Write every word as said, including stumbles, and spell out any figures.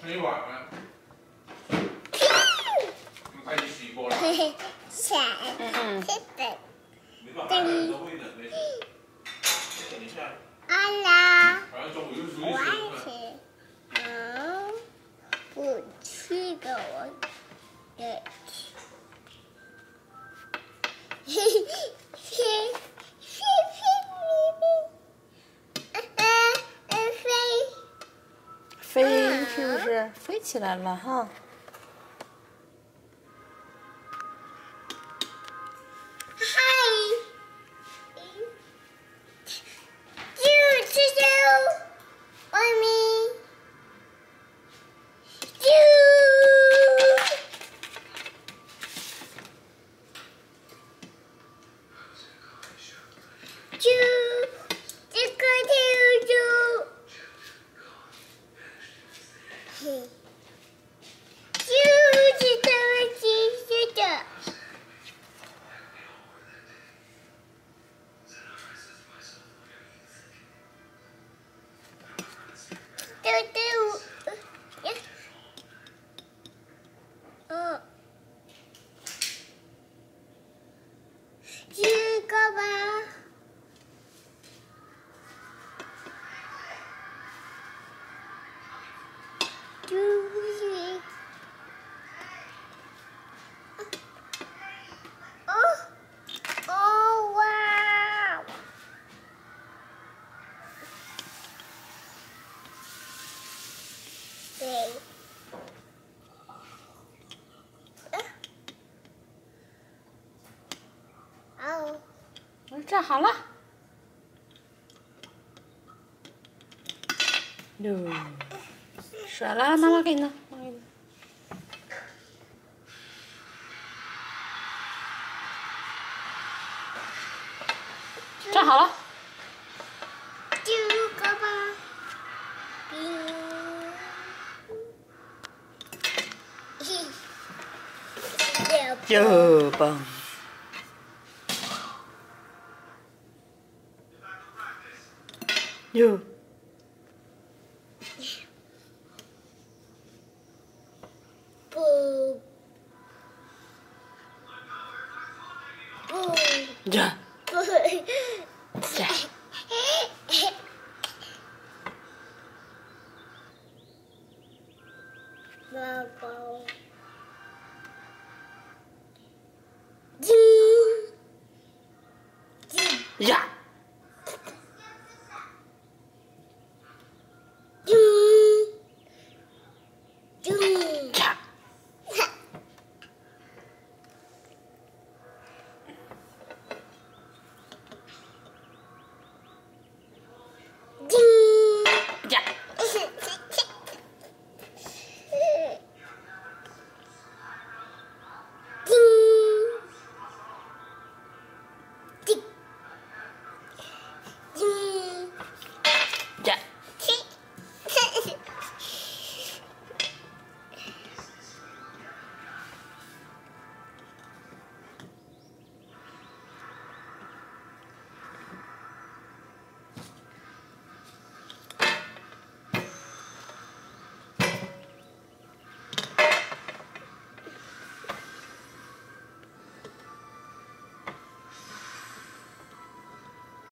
没碗了。他已经洗过了。 闪， 嗯是的。 没办法，人都会冷的。等一下。 阿拉。 好像中午又出去我爱吃吃。嗯，我去的我也去。嘿嘿嘿嘿嘿嘿嘿，飞。 飞是不是飞起来了哈？ 这个吧。就是哦哦哇！对。哦。 站好了。哟，甩了，妈妈给你呢，妈妈给你。站好了。 这个吧。 又棒。哟。 不。不。 呀。 不。 呀。 宝宝。 呀。